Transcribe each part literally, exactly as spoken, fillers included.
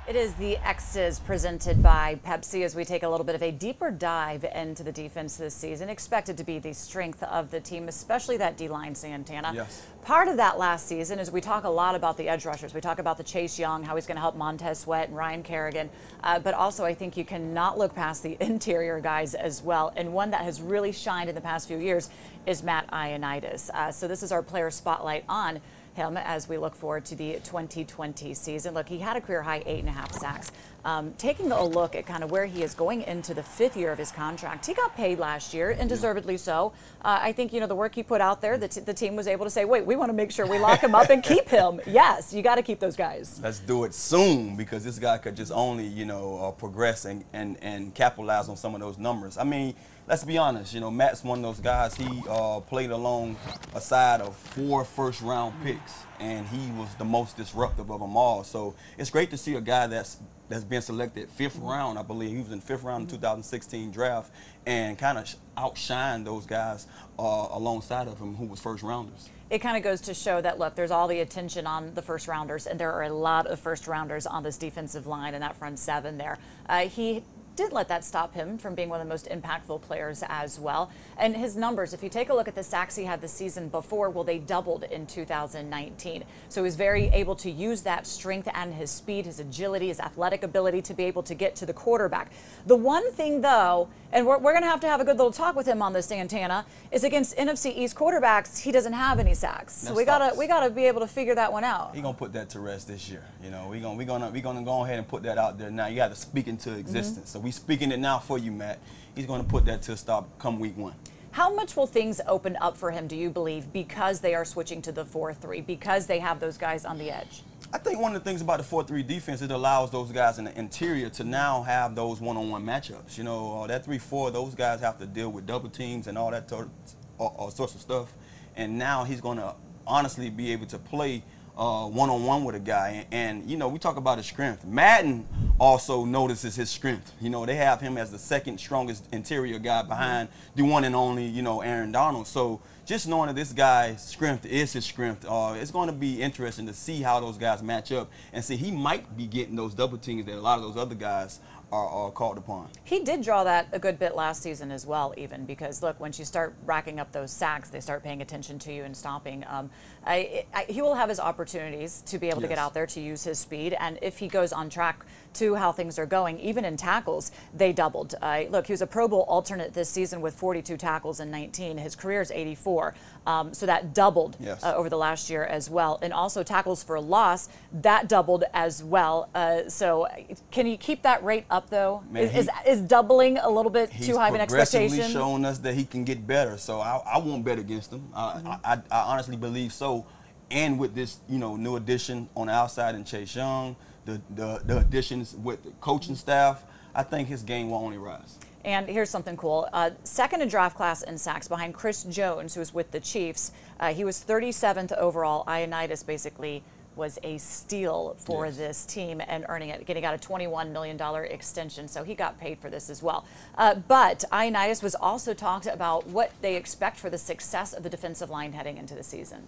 It is the X's presented by Pepsi as we take a little bit of a deeper dive into the defense this season. Expected to be the strength of the team, especially that D-line, Santana. Yes. Part of that last season is we talk a lot about the edge rushers. We talk about the Chase Young, how he's going to help Montez Sweat and Ryan Kerrigan. Uh, but also I think you cannot look past the interior guys as well. And one that has really shined in the past few years is Matt Ioannidis. Uh, so this is our player spotlight on him as we look forward to the twenty twenty season. Look, he had a career high eight and a half sacks. Um, taking a look at kind of where he is going into the fifth year of his contract, he got paid last year, and deservedly so. Uh, I think, you know, the work he put out there, the, t the team was able to say, wait, we want to make sure we lock him up and keep him. Yes, you got to keep those guys. Let's do it soon, because this guy could just only, you know, uh, progress and, and, and capitalize on some of those numbers. I mean, let's be honest, you know, Matt's one of those guys. He uh, played along a side of four first-round picks, and he was the most disruptive of them all. So it's great to see a guy that's that's been selected fifth round. I believe he was in fifth round in two thousand sixteen draft, and kind of outshined those guys uh, alongside of him who was first rounders. It kind of goes to show that, look, there's all the attention on the first rounders, and there are a lot of first rounders on this defensive line and that front seven there. Uh, he didn't let that stop him from being one of the most impactful players as well. And his numbers, if you take a look at the sacks he had the season before, well, they doubled in two thousand nineteen. So he was very able to use that strength and his speed, his agility, his athletic ability to be able to get to the quarterback. The one thing, though, and we're, we're going to have to have a good little talk with him on this, Santana, is against N F C East quarterbacks, he doesn't have any sacks. So we gotta we gotta be able to figure that one out. He's gonna put that to rest this year. You know, we're gonna we're gonna we're gonna go ahead and put that out there now. You got to speak into existence. Mm-hmm. So we speaking it now for you, Matt. He's gonna put that to a stop come week one. How much will things open up for him, do you believe, because they are switching to the four three, because they have those guys on the edge? I think one of the things about the four three defense, it allows those guys in the interior to now have those one-on-one matchups. You know, uh, that three four, those guys have to deal with double teams and all that uh, uh, sorts of stuff. And now he's going to honestly be able to play uh, one-on-one with a guy. And, and, you know, we talk about his strength. Madden also notices his strength. You know, they have him as the second strongest interior guy behind the one and only, you know, Aaron Donald. So just knowing that this guy's strength is his strength, uh, it's going to be interesting to see how those guys match up and see he might be getting those double teams that a lot of those other guys are, are called upon. He did draw that a good bit last season as well, even because, look, once you start racking up those sacks, they start paying attention to you and stopping. Um, I, I, he will have his opportunities to be able to yes. get out there to use his speed, and if he goes on track to how things are going, even in tackles, they doubled. Uh, look, he was a Pro Bowl alternate this season with forty-two tackles in nineteen. His career is eighty-four, um, so that doubled yes. uh, over the last year as well. And also tackles for loss, that doubled as well. Uh, so can you keep that rate up, though? Man, is, he, is, is doubling a little bit too high of an expectation? He's progressively showing us that he can get better, so I, I won't bet against him. I, mm-hmm. I, I, I honestly believe so. And with this, you know, new addition on the outside in Chase Young, the, the, the additions with the coaching staff, I think his game will only rise. And here's something cool. Uh, second in draft class in sacks behind Chris Jones, who was with the Chiefs. Uh, he was thirty-seventh overall. Ioannidis basically was a steal for yes. this team and earning it, getting out a twenty-one million dollar extension, so he got paid for this as well. Uh, but Ioannidis was also talked about what they expect for the success of the defensive line heading into the season.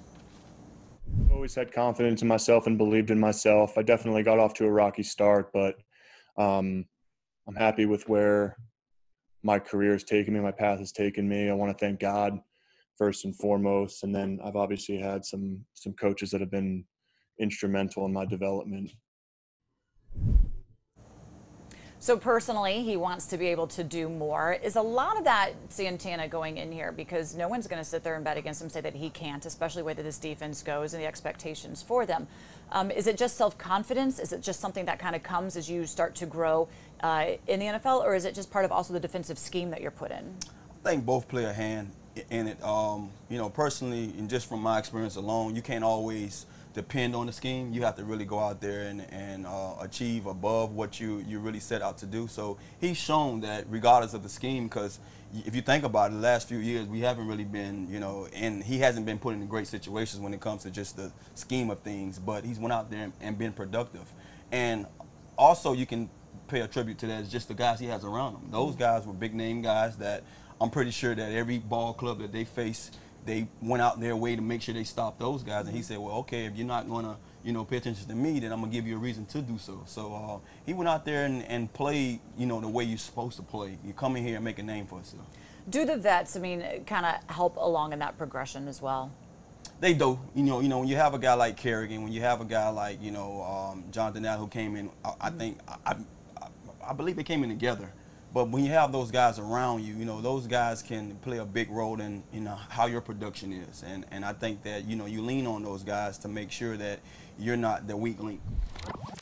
I've always had confidence in myself and believed in myself. I definitely got off to a rocky start, but um, I'm happy with where my career has taken me, my path has taken me. I want to thank God first and foremost, and then I've obviously had some some coaches that have been instrumental in my development. So personally, he wants to be able to do more. Is a lot of that Santana going in here because no one's going to sit there and bet against him, say that he can't, especially the way that this defense goes and the expectations for them. Um, is it just self-confidence? Is it just something that kind of comes as you start to grow uh, in the N F L, or is it just part of also the defensive scheme that you're put in? I think both play a hand in it. Um, you know, personally, and just from my experience alone, you can't always depend on the scheme. You have to really go out there and, and uh, achieve above what you, you really set out to do. So he's shown that regardless of the scheme, because if you think about it, the last few years we haven't really been, you know, and he hasn't been put in great situations when it comes to just the scheme of things, but he's went out there and been productive. And also you can pay a tribute to that is just the guys he has around him. Those guys were big name guys that I'm pretty sure that every ball club that they face, they went out their way to make sure they stopped those guys. And he said, well, okay, if you're not going to, you know, pay attention to me, then I'm going to give you a reason to do so. So uh, he went out there and, and played, you know, the way you're supposed to play. You come in here and make a name for yourself. Do the vets, I mean, kind of help along in that progression as well? They do. You know, you know, when you have a guy like Kerrigan, when you have a guy like, you know, um, Jonathan Allen, who came in, I, I think, I, I, I believe they came in together. But when you have those guys around you, you know, those guys can play a big role in, you know, how your production is. And, and I think that, you know, you lean on those guys to make sure that you're not the weak link.